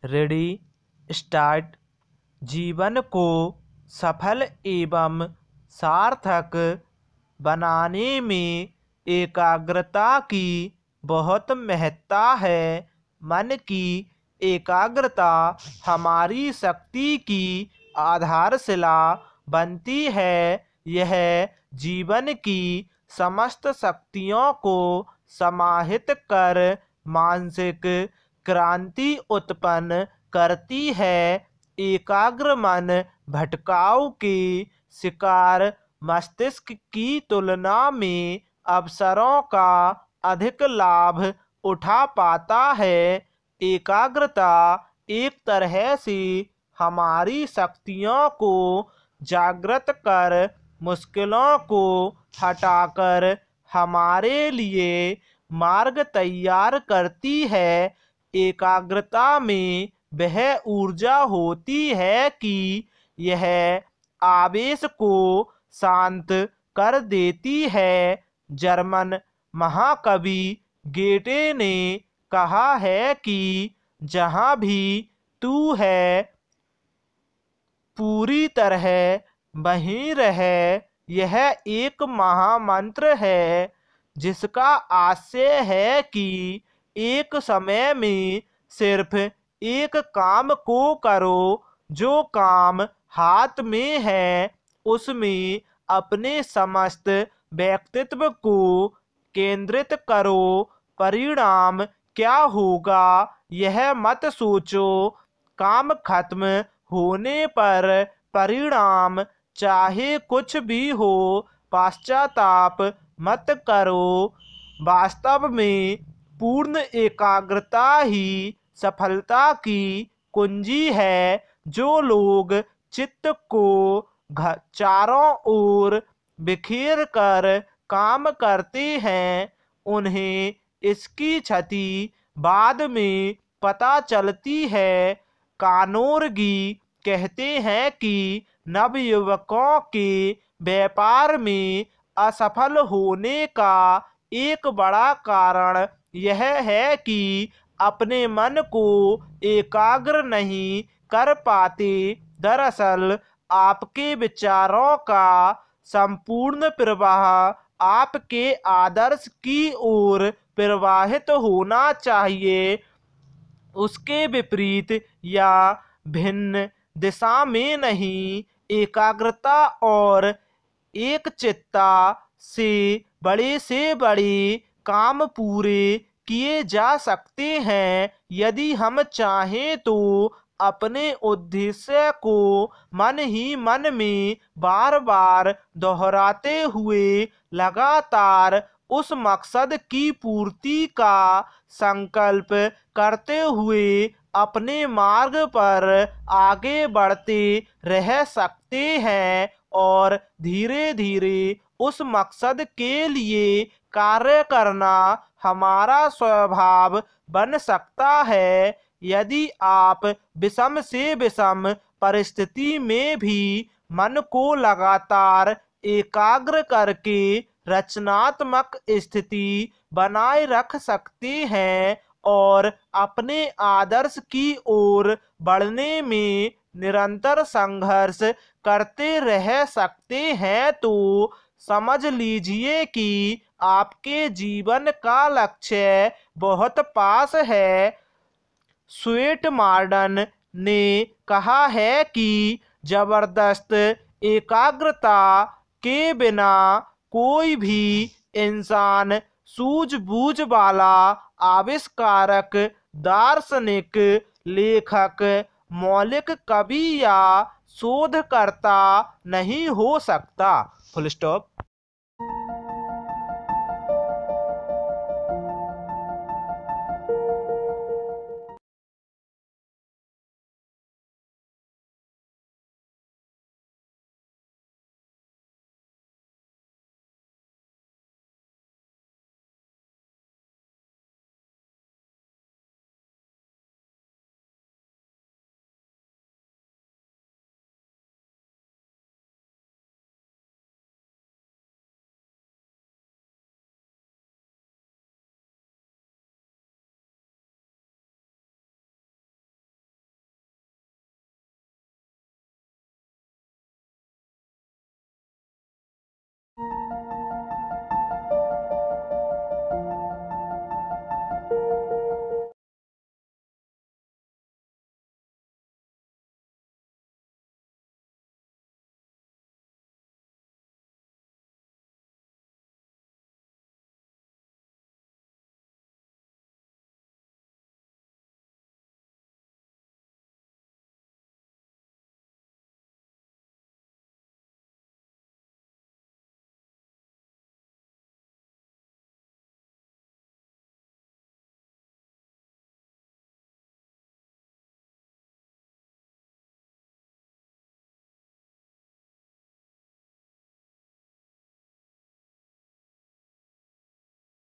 Ready start. जीवन को सफल एवं सार्थक बनाने में एकाग्रता की बहुत महत्ता है। मन की एकाग्रता हमारी शक्ति की आधारशिला बनती है। यह जीवन की समस्त शक्तियों को समाहित कर मानसिक क्रांति उत्पन्न करती है। एकाग्र मन भटकाव के शिकार मस्तिष्क की तुलना में अवसरों का अधिक लाभ उठा पाता है। एकाग्रता एक तरह से हमारी शक्तियों को जागृत कर मुश्किलों को हटाकर हमारे लिए मार्ग तैयार करती है। एकाग्रता में वह ऊर्जा होती है कि यह आवेश को शांत कर देती है। जर्मन महाकवि गेटे ने कहा है कि जहाँ भी तू है पूरी तरह वहीं रह। यह एक महामंत्र है जिसका आशय है कि एक समय में सिर्फ एक काम को करो। जो काम हाथ में है उसमें अपने समस्त व्यक्तित्व को केंद्रित करो। परिणाम क्या होगा यह मत सोचो। काम खत्म होने पर परिणाम चाहे कुछ भी हो पश्चाताप मत करो। वास्तव में पूर्ण एकाग्रता ही सफलता की कुंजी है। जो लोग चित्त को चारों ओर बिखेर कर काम करते हैं उन्हें इसकी क्षति बाद में पता चलती है। कानोरगी कहते हैं कि नवयुवकों के व्यापार में असफल होने का एक बड़ा कारण यह है कि अपने मन को एकाग्र नहीं कर पाते। दरअसल आपके विचारों का संपूर्ण प्रवाह आपके आदर्श की ओर प्रवाहित होना चाहिए, उसके विपरीत या भिन्न दिशा में नहीं। एकाग्रता और एकचित्तता से बड़े काम पूरे किए जा सकते हैं। यदि हम चाहें तो अपने उद्देश्य को मन ही मन में बार बार दोहराते हुए लगातार उस मकसद की पूर्ति का संकल्प करते हुए अपने मार्ग पर आगे बढ़ते रह सकते हैं और धीरे धीरे उस मकसद के लिए कार्य करना हमारा स्वभाव बन सकता है। यदि आप विषम से विषम परिस्थिति में भी मन को लगातार एकाग्र करके रचनात्मक स्थिति बनाए रख सकते हैं और अपने आदर्श की ओर बढ़ने में निरंतर संघर्ष करते रह सकते हैं, तो समझ लीजिए कि आपके जीवन का लक्ष्य बहुत पास है। स्वेट मार्डन ने कहा है कि जबरदस्त एकाग्रता के बिना कोई भी इंसान सूझबूझ वाला आविष्कारक, दार्शनिक, लेखक, मौलिक कवि या शोधकर्ता नहीं हो सकता। Full stop.